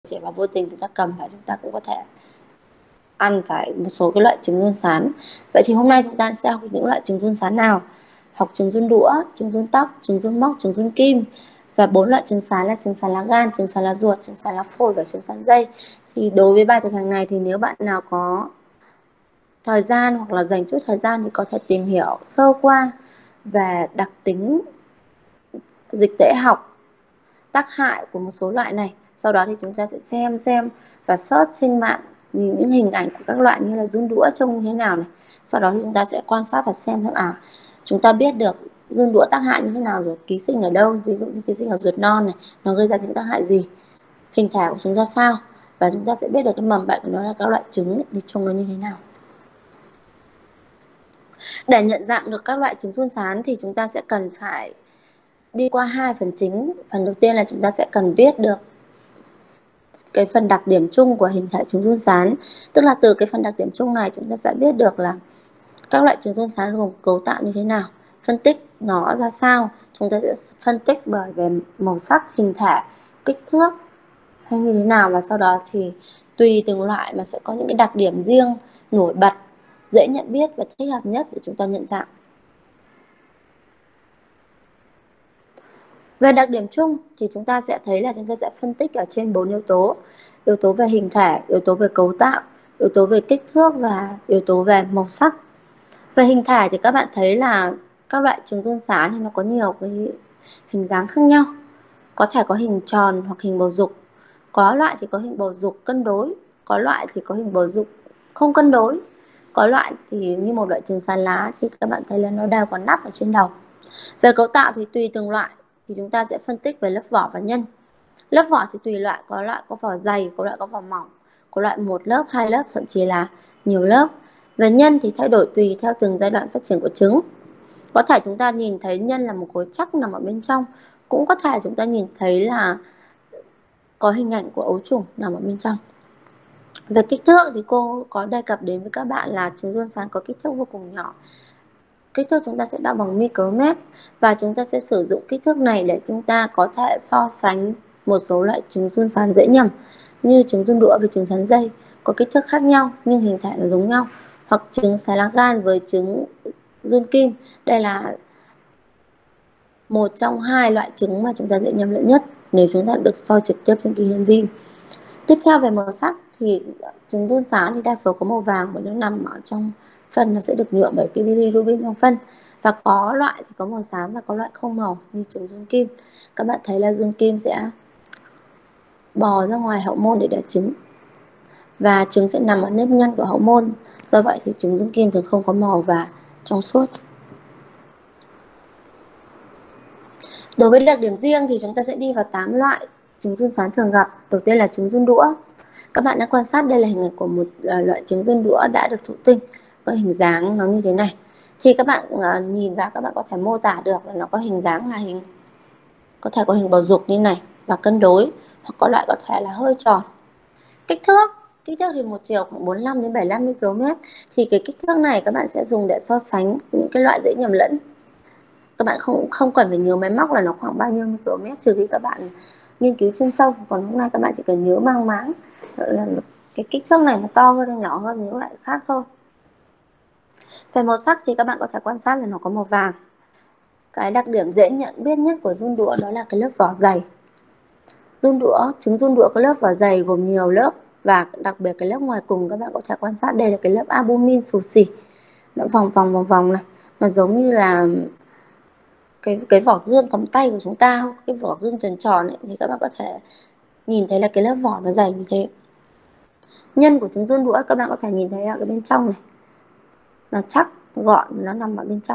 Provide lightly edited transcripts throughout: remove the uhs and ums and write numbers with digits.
trẻ và vô tình chúng ta cầm phải, chúng ta cũng có thể ăn phải một số cái loại trứng run sán. Vậy thì hôm nay chúng ta sẽ học những loại trứng run sán nào? Học trứng run đũa, trứng run tóc, trứng run móc, trứng run kim, và 4 loại trứng sán là trứng sán lá gan, trứng sán lá ruột, trứng sán lá phổi và trứng sán dây. Thì đối với bài thực hành này thì nếu bạn nào có thời gian hoặc là dành chút thời gian thì có thể tìm hiểu sơ qua về đặc tính dịch tễ học, tác hại của một số loại này. Sau đó thì chúng ta sẽ xem và search trên mạng, nhìn những hình ảnh của các loại như là run đũa trông như thế nào này. Sau đó thì chúng ta sẽ quan sát và xem chúng ta biết được run đũa tác hại như thế nào rồi, ký sinh ở đâu, ví dụ như ký sinh ở ruột non này, nó gây ra những tác hại gì, hình thể của chúng ra sao, và chúng ta sẽ biết được cái mầm bệnh của nó là các loại trứng thì trông nó như thế nào. Để nhận dạng được các loại trứng run sán thì chúng ta sẽ cần phải đi qua hai phần chính. Phần đầu tiên là chúng ta sẽ cần biết được cái phần đặc điểm chung của hình thể trứng run sán, tức là từ cái phần đặc điểm chung này chúng ta sẽ biết được là các loại trứng run sán gồm cấu tạo như thế nào, phân tích nó ra sao. Chúng ta sẽ phân tích bởi về màu sắc, hình thể, kích thước hay như thế nào, và sau đó thì tùy từng loại mà sẽ có những cái đặc điểm riêng nổi bật, dễ nhận biết và thích hợp nhất để chúng ta nhận dạng. Về đặc điểm chung thì chúng ta sẽ thấy là chúng ta sẽ phân tích ở trên 4 yếu tố. Yếu tố về hình thể, yếu tố về cấu tạo, yếu tố về kích thước và yếu tố về màu sắc. Về hình thể thì các bạn thấy là các loại trứng run sán thì nó có nhiều cái hình dáng khác nhau. Có thể có hình tròn hoặc hình bầu dục. Có loại thì có hình bầu dục cân đối, có loại thì có hình bầu dục không cân đối. Có loại thì như một loại trứng sán lá thì các bạn thấy là nó đều có nắp ở trên đầu. Về cấu tạo thì tùy từng loại thì chúng ta sẽ phân tích về lớp vỏ và nhân. Lớp vỏ thì tùy loại có vỏ dày, có loại có vỏ mỏng, có loại một lớp, hai lớp, thậm chí là nhiều lớp. Về nhân thì thay đổi tùy theo từng giai đoạn phát triển của trứng. Có thể chúng ta nhìn thấy nhân là một khối chắc nằm ở bên trong, cũng có thể chúng ta nhìn thấy là có hình ảnh của ấu trùng nằm ở bên trong. Về kích thước thì cô có đề cập đến với các bạn là trứng run sán có kích thước vô cùng nhỏ. Kích thước chúng ta sẽ đo bằng micromet, và chúng ta sẽ sử dụng kích thước này để chúng ta có thể so sánh một số loại trứng run sán dễ nhầm như trứng run đũa với trứng sán dây, có kích thước khác nhau nhưng hình thể nó giống nhau, hoặc trứng sán lá gan với trứng run kim. Đây là một trong hai loại trứng mà chúng ta dễ nhầm lẫn nhất nếu chúng ta được soi trực tiếp trên kỳ hiển vi. Tiếp theo về màu sắc thì trứng run sán thì đa số có màu vàng, bởi nó nằm ở trong phân, nó sẽ được nhuộm bởi cái bilirubin trong phân. Và có loại thì có màu xám và có loại không màu như trứng run kim. Các bạn thấy là run kim sẽ bò ra ngoài hậu môn để đẻ trứng, và trứng sẽ nằm ở nếp nhăn của hậu môn. Do vậy thì trứng run kim thường không có màu và trong suốt. Đối với đặc điểm riêng thì chúng ta sẽ đi vào 8 loại trứng run sán thường gặp. Đầu tiên là trứng run đũa. Các bạn đã quan sát đây là hình ảnh của một loại trứng run đũa đã được thụ tinh, có hình dáng nó như thế này. Thì các bạn nhìn vào, các bạn có thể mô tả được là nó có hình dáng là có thể có hình bầu dục như này và cân đối, hoặc có loại có thể là hơi tròn. Kích thước thì một chiều khoảng 45 đến 75 micromet. Thì cái kích thước này các bạn sẽ dùng để so sánh những cái loại dễ nhầm lẫn. Các bạn không cần phải nhớ máy móc là nó khoảng bao nhiêu micromet, trừ khi các bạn nghiên cứu chuyên sâu. Còn hôm nay các bạn chỉ cần nhớ mang máng là cái kích thước này nó to hơn hay nhỏ hơn những loại khác thôi. Về màu sắc thì các bạn có thể quan sát là nó có màu vàng. Cái đặc điểm dễ nhận biết nhất của run đũa đó là cái lớp vỏ dày. Trứng run đũa có lớp vỏ dày gồm nhiều lớp, và đặc biệt cái lớp ngoài cùng các bạn có thể quan sát đây là cái lớp albumin xù xì, nó vòng này, nó giống như là cái vỏ gương cầm tay của chúng ta, cái vỏ gương tròn tròn ấy, thì các bạn có thể nhìn thấy là cái lớp vỏ nó dày như thế. Nhân của trứng run đũa các bạn có thể nhìn thấy ở cái bên trong này, nó chắc gọn, nó nằm ở bên trong.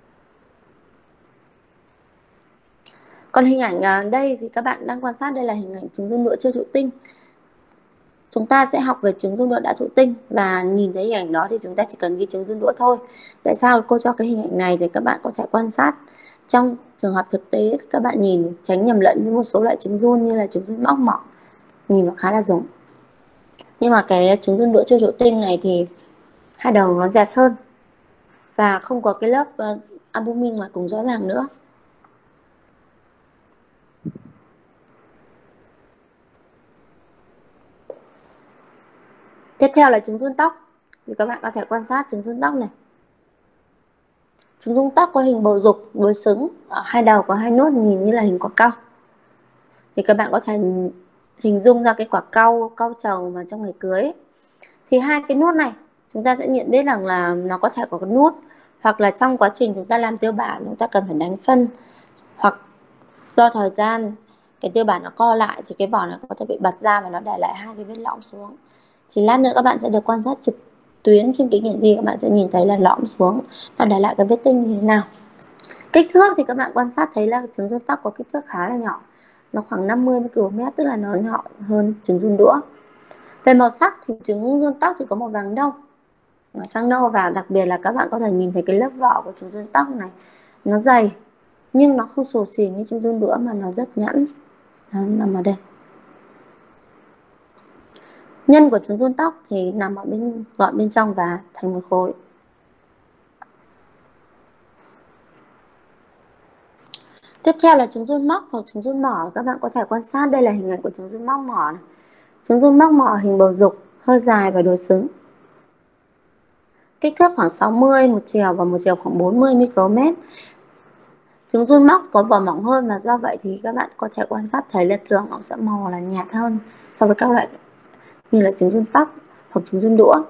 Còn hình ảnh đây thì các bạn đang quan sát đây là hình ảnh trứng run đũa chưa thụ tinh. Chúng ta sẽ học về trứng run đũa đã thụ tinh, và nhìn thấy hình ảnh đó thì chúng ta chỉ cần ghi trứng run đũa thôi. Tại sao cô cho cái hình ảnh này? Thì các bạn có thể quan sát trong trường hợp thực tế, các bạn nhìn tránh nhầm lẫn với một số loại trứng run như là trứng run móc mỏng, nhìn nó khá là giống. Nhưng mà cái trứng run đũa chưa thụ tinh này thì hai đầu nó dẹt hơn và không có cái lớp albumin ngoài cùng rõ ràng nữa. Tiếp theo là trứng run tóc. Thì các bạn có thể quan sát trứng run tóc này. Trứng run tóc có hình bầu dục, đối xứng, ở hai đầu có hai nốt nhìn như là hình quả cau. Thì các bạn có thể hình dung ra cái quả cau trầu mà trong ngày cưới. Thì hai cái nốt này chúng ta sẽ nhận biết rằng là nó có thể có cái nút, hoặc là trong quá trình chúng ta làm tiêu bản chúng ta cần phải đánh phân, hoặc do thời gian cái tiêu bản nó co lại thì cái vỏ này có thể bị bật ra và nó để lại hai cái vết lõm xuống. Thì lát nữa các bạn sẽ được quan sát trực tuyến trên kính hiển vi, các bạn sẽ nhìn thấy là lõm xuống nó để lại cái vết tinh như thế nào. Kích thước thì các bạn quan sát thấy là trứng run tóc có kích thước khá là nhỏ, nó khoảng 50 micromet, tức là nó nhỏ hơn trứng run đũa. Về màu sắc thì trứng run tóc thì có màu vàng nâu, sang nâu, và đặc biệt là các bạn có thể nhìn thấy cái lớp vỏ của trứng run tóc này nó dày nhưng nó không xù xì như trứng run đũa mà nó rất nhẵn. Nó nằm ở đây. Nhân của trứng run tóc thì nằm ở gọn bên trong và thành một khối. Tiếp theo là trứng run móc hoặc trứng run mỏ. Các bạn có thể quan sát đây là hình ảnh của trứng run móc mỏ này. Trứng run móc mỏ hình bầu dục, hơi dài và đối xứng. Kích thước khoảng 60 một chiều và một chiều khoảng 40 micromet. Trứng run móc có vỏ mỏng hơn và do vậy thì các bạn có thể quan sát thấy là thường nó sẽ màu là nhạt hơn so với các loại như là trứng run tóc hoặc trứng run đũa.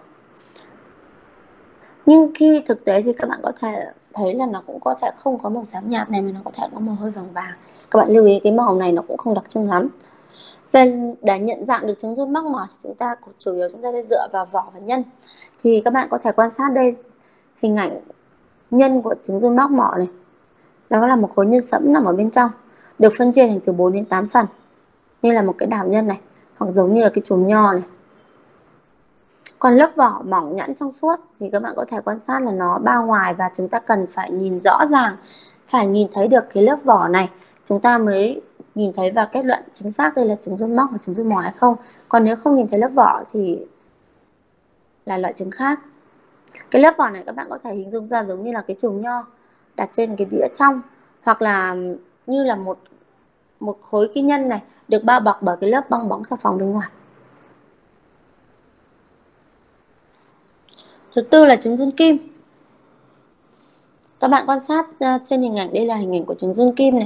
Nhưng khi thực tế thì các bạn có thể thấy là nó cũng có thể không có màu xám nhạt này, mà nó có thể có màu hơi vàng vàng. Các bạn lưu ý cái màu này nó cũng không đặc trưng lắm. Để nhận dạng được trứng run móc mỏ thì chúng ta chủ yếu chúng ta sẽ dựa vào vỏ và nhân. Thì các bạn có thể quan sát đây hình ảnh nhân của trứng run móc mỏ này. Đó là một khối nhân sẫm nằm ở bên trong, được phân chia thành từ 4 đến 8 phần, như là một cái đảo nhân này, hoặc giống như là cái chùm nho này. Còn lớp vỏ mỏng nhẵn trong suốt thì các bạn có thể quan sát là nó bao ngoài, và chúng ta cần phải nhìn rõ ràng, phải nhìn thấy được cái lớp vỏ này chúng ta mới nhìn thấy và kết luận chính xác đây là trứng run móc hoặc trứng run mỏ hay không. Còn nếu không nhìn thấy lớp vỏ thì là loại trứng khác. Cái lớp vỏ này các bạn có thể hình dung ra giống như là cái chùm nho đặt trên cái đĩa trong, hoặc là như là một khối kim nhân này được bao bọc bởi cái lớp bong bóng xà phòng bên ngoài. Thứ tư là trứng run kim. Các bạn quan sát trên hình ảnh, đây là hình ảnh của trứng run kim này.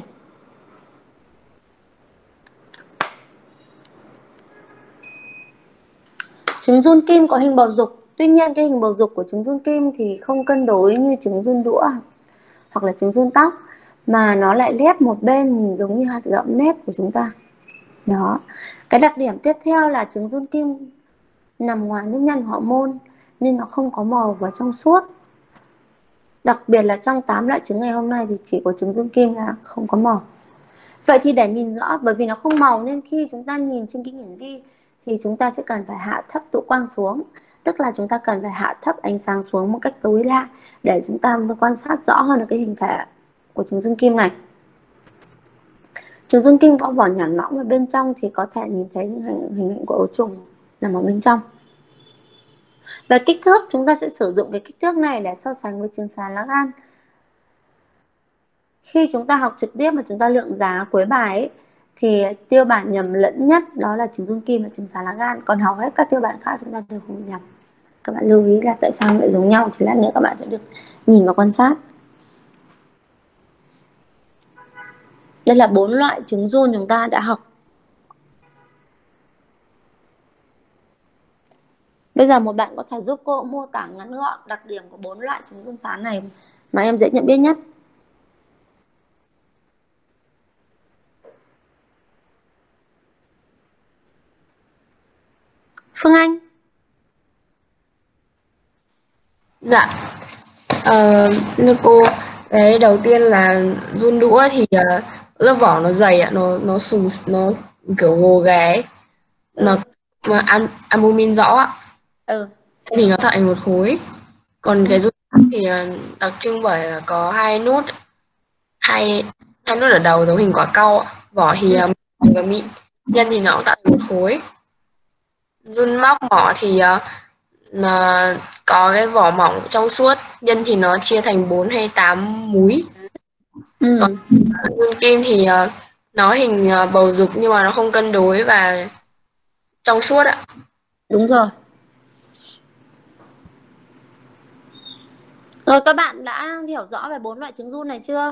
Trứng run kim có hình bầu dục, tuy nhiên cái hình bầu dục của trứng run kim thì không cân đối như trứng run đũa hoặc là trứng run tóc, mà nó lại lép một bên nhìn giống như hạt gạo nếp của chúng ta. Đó. Cái đặc điểm tiếp theo là trứng run kim nằm ngoài nước nhân họ môn nên nó không có màu và trong suốt. Đặc biệt là trong 8 loại trứng ngày hôm nay thì chỉ có trứng run kim là không có màu. Vậy thì để nhìn rõ, bởi vì nó không màu nên khi chúng ta nhìn trên kính hiển vi thì chúng ta sẽ cần phải hạ thấp tụ quang xuống, tức là chúng ta cần phải hạ thấp ánh sáng xuống một cách tối đa để chúng ta mới quan sát rõ hơn được cái hình thể của trứng run kim này. Trứng run kim có vỏ nhẵn mỏng, và bên trong thì có thể nhìn thấy những hình ảnh của ấu trùng nằm ở bên trong. Về kích thước, chúng ta sẽ sử dụng cái kích thước này để so sánh với trứng sán lá gan. Khi chúng ta học trực tiếp mà chúng ta lượng giá cuối bài ấy, thì tiêu bản nhầm lẫn nhất đó là trứng run kim và trứng sán lá gan, còn hầu hết các tiêu bản khác chúng ta đều không nhầm. Các bạn lưu ý là tại sao lại giống nhau thì lát nữa các bạn sẽ được nhìn và quan sát. Đây là 4 loại trứng run chúng ta đã học. Bây giờ một bạn có thể giúp cô mô tả ngắn gọn đặc điểm của 4 loại trứng run sán này mà em dễ nhận biết nhất. Phương Anh. Dạ, như cô, cái đầu tiên là run đũa thì lớp vỏ nó dày ạ, nó sùng, nó kiểu gồ ghé ấy. Nó mà albumin rõ ạ, thì nó tạo thành một khối. Còn cái run tóc thì đặc trưng bởi là có hai nốt, hai nốt ở đầu giống hình quả cau ạ. Vỏ thì và mịn, nhân thì nó cũng tạo thành một khối. Run móc mỏ thì là có cái vỏ mỏng trong suốt, nhân thì nó chia thành 4 hay 8 múi. Còn run kim thì nó hình bầu dục nhưng mà nó không cân đối và trong suốt ạ. Đúng rồi. Rồi các bạn đã hiểu rõ về 4 loại trứng giun này chưa?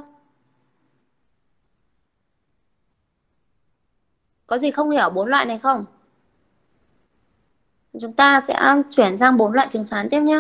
Có gì không hiểu 4 loại này không? Chúng ta sẽ chuyển sang 4 loại trứng sán tiếp nhé.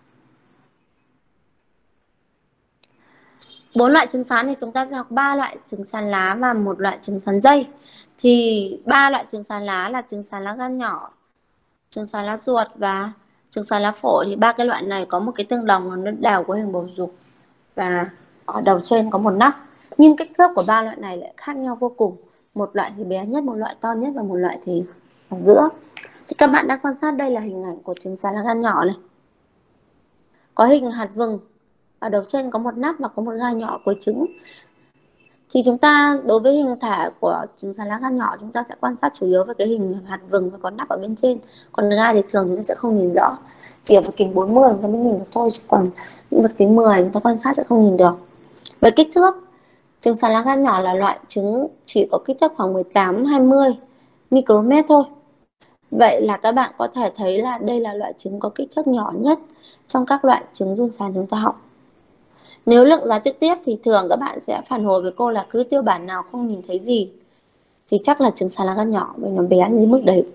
4 loại trứng sán thì chúng ta sẽ học 3 loại trứng sán lá và 1 loại trứng sán dây. Thì 3 loại trứng sán lá là trứng sán lá gan nhỏ, trứng sán lá ruột và trứng sán lá phổi. Thì ba cái loại này có một cái tương đồng là nó đều có hình bầu dục và ở đầu trên có một nắp. Nhưng kích thước của ba loại này lại khác nhau vô cùng. Một loại thì bé nhất, một loại to nhất và một loại thì ở giữa. Thì các bạn đang quan sát đây là hình ảnh của trứng sán lá gan nhỏ này. Có hình hạt vừng, ở đầu trên có một nắp và có một gai nhỏ cuối trứng. Thì chúng ta đối với hình thể của trứng sán lá gan nhỏ chúng ta sẽ quan sát chủ yếu về cái hình hạt vừng và có nắp ở bên trên. Còn gai thì thường chúng ta sẽ không nhìn rõ. Chỉ ở vật kính 40 chúng ta mới nhìn được thôi. Còn những vật kính 10 chúng ta quan sát sẽ không nhìn được. Về kích thước, trứng sán lá gan nhỏ là loại trứng chỉ có kích thước khoảng 18-20 micromet thôi. Vậy là các bạn có thể thấy là đây là loại trứng có kích thước nhỏ nhất trong các loại trứng giun sán chúng ta học. Nếu lượng giá trực tiếp thì thường các bạn sẽ phản hồi với cô là cứ tiêu bản nào không nhìn thấy gì thì chắc là trứng sán lá gan nhỏ vì nó bé đến mức đấy.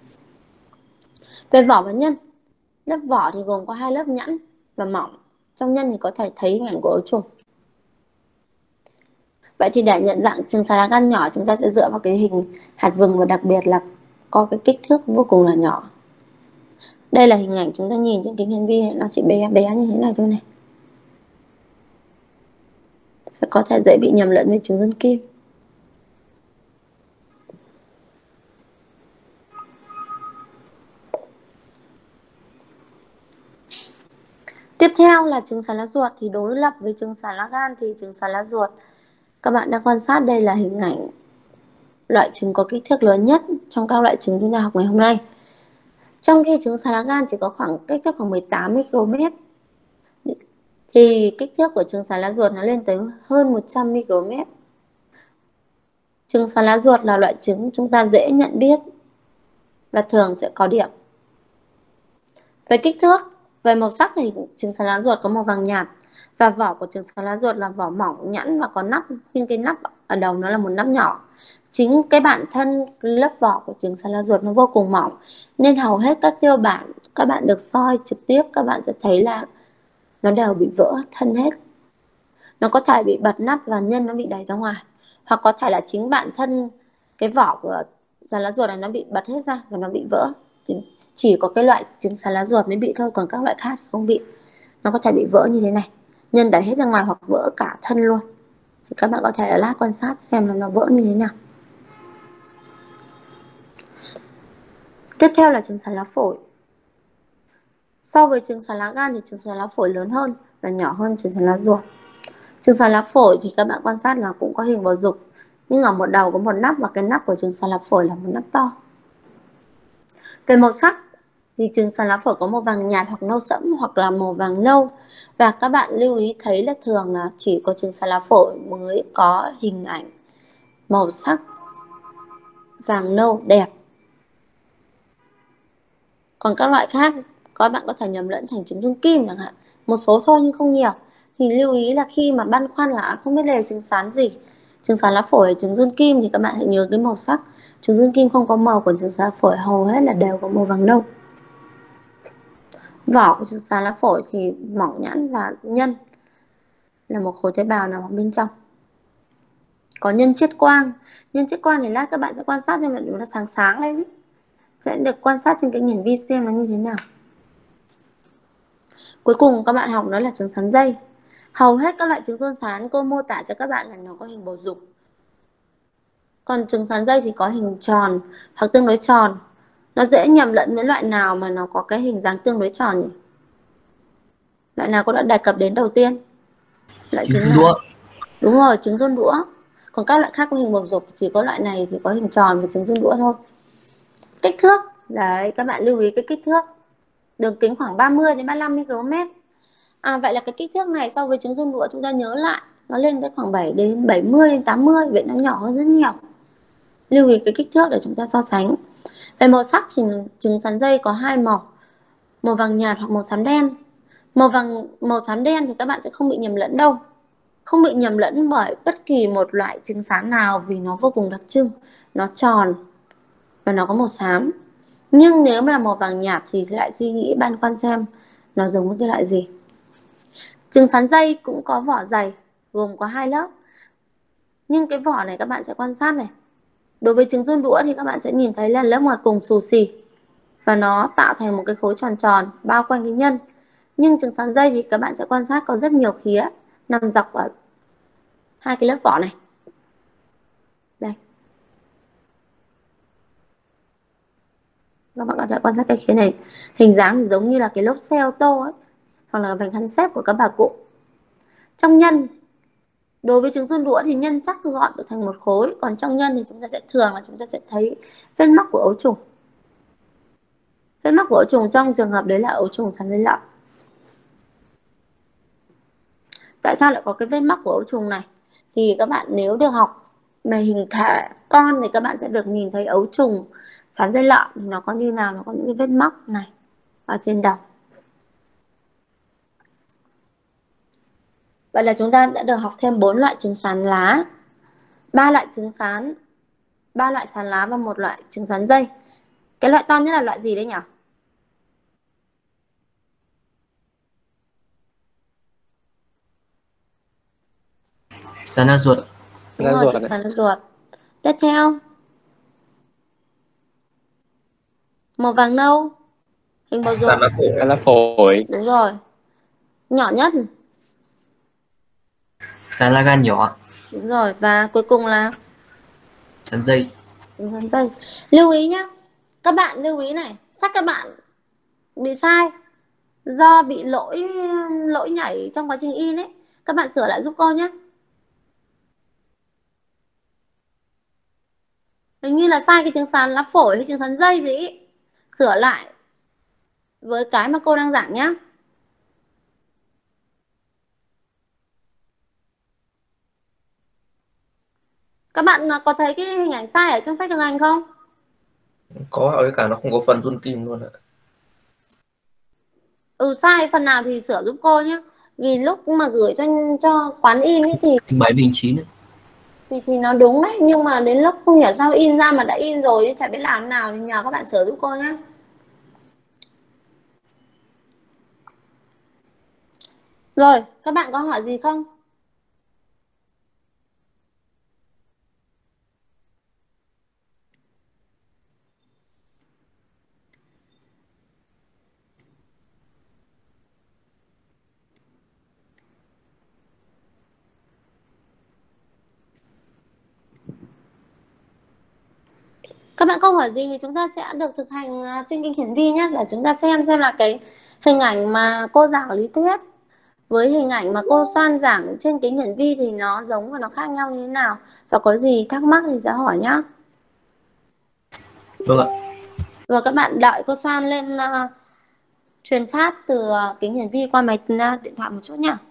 Về vỏ và nhân, lớp vỏ thì gồm có 2 lớp nhẵn và mỏng. Trong nhân thì có thể thấy hình ảnh của ấu trùng. Vậy thì để nhận dạng trứng sán lá gan nhỏ chúng ta sẽ dựa vào cái hình hạt vừng và đặc biệt là có cái kích thước vô cùng là nhỏ. Đây là hình ảnh chúng ta nhìn trên kính hiển vi, nó chỉ bé bé như thế này thôi này. Có thể dễ bị nhầm lẫn với trứng run kim. Tiếp theo là trứng sán lá ruột. Thì đối lập với trứng sán lá gan thì trứng sán lá ruột, các bạn đang quan sát đây là hình ảnh loại trứng có kích thước lớn nhất trong các loại trứng chúng ta học ngày hôm nay. Trong khi trứng sán lá gan chỉ có khoảng kích thước khoảng 18 micromet thì kích thước của trứng sán lá ruột nó lên tới hơn 100 micromet. Trứng sán lá ruột là loại trứng chúng ta dễ nhận biết và thường sẽ có điểm. Về kích thước, về màu sắc thì trứng sán lá ruột có màu vàng nhạt và vỏ của trứng sán lá ruột là vỏ mỏng nhẵn và có nắp, nhưng cái nắp ở đầu nó là một nắp nhỏ. Chính cái bản thân lớp vỏ của trứng sán lá ruột nó vô cùng mỏng nên hầu hết các tiêu bản các bạn được soi trực tiếp các bạn sẽ thấy là nó đều bị vỡ thân hết. Nó có thể bị bật nắp và nhân nó bị đẩy ra ngoài, hoặc có thể là chính bản thân cái vỏ của sán lá ruột này nó bị bật hết ra và nó bị vỡ. Thì chỉ có cái loại trứng sán lá ruột mới bị thôi, còn các loại khác không bị. Nó có thể bị vỡ như thế này, nhân đẩy hết ra ngoài hoặc vỡ cả thân luôn. Thì các bạn có thể lát quan sát xem là nó vỡ như thế nào. Tiếp theo là trứng sán lá phổi. So với trứng sán lá gan thì trứng sán lá phổi lớn hơn và nhỏ hơn trứng sán lá ruột. Trứng sán lá phổi thì các bạn quan sát là cũng có hình bầu dục, nhưng ở một đầu có một nắp và cái nắp của trứng sán lá phổi là một nắp to. Về màu sắc thì trứng sán lá phổi có màu vàng nhạt hoặc nâu sẫm hoặc là màu vàng nâu. Và các bạn lưu ý thấy là thường là chỉ có trứng sán lá phổi mới có hình ảnh màu sắc vàng nâu đẹp. Còn các loại khác các bạn có thể nhầm lẫn thành trứng run kim chẳng hạn, một số thôi nhưng không nhiều. Thì lưu ý là khi mà băn khoăn là không biết đây là trứng sán gì, trứng sán lá phổi hay trứng run kim, thì các bạn hãy nhớ cái màu sắc. Trứng run kim không có màu, còn trứng sán lá phổi hầu hết là đều có màu vàng nâu. Vỏ của trứng sán lá phổi thì mỏng nhẵn và nhân là một khối tế bào nằm ở bên trong. Có nhân chiết quang. Nhân chiết quang thì lát các bạn sẽ quan sát xem là nó sáng sáng lên ý. Sẽ được quan sát trên cái hiển vi xem nó như thế nào. Cuối cùng các bạn học đó là trứng sán dây. Hầu hết các loại trứng giun sán cô mô tả cho các bạn là nó có hình bầu dục. Còn trứng sán dây thì có hình tròn hoặc tương đối tròn. Nó dễ nhầm lẫn với loại nào mà nó có cái hình dáng tương đối tròn nhỉ? Loại nào cô đã đề cập đến đầu tiên? Loại Trứng trứng run nào? đũa. Đúng rồi, trứng run đũa. Còn các loại khác có hình bầu dục, chỉ có loại này thì có hình tròn và trứng run đũa thôi. Kích thước, đấy các bạn lưu ý cái kích thước. Đường kính khoảng 30 đến 35 micromet. Vậy là cái kích thước này so với trứng run đũa chúng ta nhớ lại nó lên tới khoảng 7 đến 70 đến 80, vậy nó nhỏ hơn rất nhiều. Lưu ý cái kích thước để chúng ta so sánh. Về màu sắc thì trứng sán dây có hai màu, màu vàng nhạt hoặc màu xám đen. Màu vàng, màu xám đen thì các bạn sẽ không bị nhầm lẫn đâu. Không bị nhầm lẫn bởi bất kỳ một loại trứng sán nào vì nó vô cùng đặc trưng. Nó tròn và nó có màu xám. Nhưng nếu mà là màu vàng nhạt thì sẽ lại suy nghĩ băn khoăn xem nó giống với cái loại gì. Trứng sán dây cũng có vỏ dày, gồm có 2 lớp. Nhưng cái vỏ này các bạn sẽ quan sát này. Đối với trứng giun đũa thì các bạn sẽ nhìn thấy là lớp ngoài cùng xù xì và nó tạo thành một cái khối tròn tròn bao quanh cái nhân. Nhưng trứng sán dây thì các bạn sẽ quan sát có rất nhiều khía nằm dọc ở 2 cái lớp vỏ này. Đây, các bạn có thể quan sát cái khía này, hình dáng thì giống như là cái lốp xe ô tô ấy, hoặc là vành khăn xếp của các bà cụ. Trong nhân, đối với trứng giun đũa thì nhân chắc gọn được thành một khối, còn trong nhân thì chúng ta sẽ thường là chúng ta sẽ thấy vết mắc của ấu trùng. Vết mắc của ấu trùng trong trường hợp đấy là ấu trùng sán dây lợn. Tại sao lại có cái vết mắc của ấu trùng này? Thì các bạn nếu được học về hình thể con thì các bạn sẽ được nhìn thấy ấu trùng sán dây lợn thì nó có như nào, nó có những cái vết mắc này ở trên đầu. Vậy là chúng ta đã được học thêm 4 loại trứng sán lá, 3 loại trứng sán, 3 loại sán lá và 1 loại trứng sán dây. Cái loại to nhất là loại gì đấy nhỉ? Sán lá ruột. Đúng rồi, trứng sán lá ruột. Tiếp theo, màu vàng nâu, hình bầu dục. Sán lá phổi. Đúng rồi. Nhỏ nhất. Sán lá gan nhỏ. Đúng rồi. Và cuối cùng là Sán dây. trứng sán dây. Lưu ý nhá. Các bạn lưu ý này, sách các bạn bị sai do bị lỗi nhảy trong quá trình in ấy. Các bạn sửa lại giúp cô nhé. Hình như là sai cái trứng sán lá phổi hay trứng sán dây gì ý. Sửa lại với cái mà cô đang giảng nhá. Các bạn có thấy cái hình ảnh sai ở trong sách thực hành không? Có, với cả nó không có phần run tim luôn ạ. Sai phần nào thì sửa giúp cô nhé. Vì lúc mà gửi cho quán in ấy thì Hình 7 hình 9 ấy. thì nó đúng đấy, nhưng mà đến lúc không hiểu sao in ra mà đã in rồi nhưng chả biết làm nào thì nhờ các bạn sửa giúp cô nhé. Rồi, các bạn có hỏi gì không? Các bạn không hỏi gì thì chúng ta sẽ được thực hành trên kênh hiển vi nhé, để chúng ta xem là cái hình ảnh mà cô giảng lý thuyết với hình ảnh mà cô Soan giảng trên kính hiển vi thì nó giống và nó khác nhau như thế nào, và có gì thắc mắc thì sẽ hỏi nhá. Vâng ạ. Rồi các bạn đợi cô Soan lên truyền phát từ kính hiển vi qua máy điện thoại một chút nhá.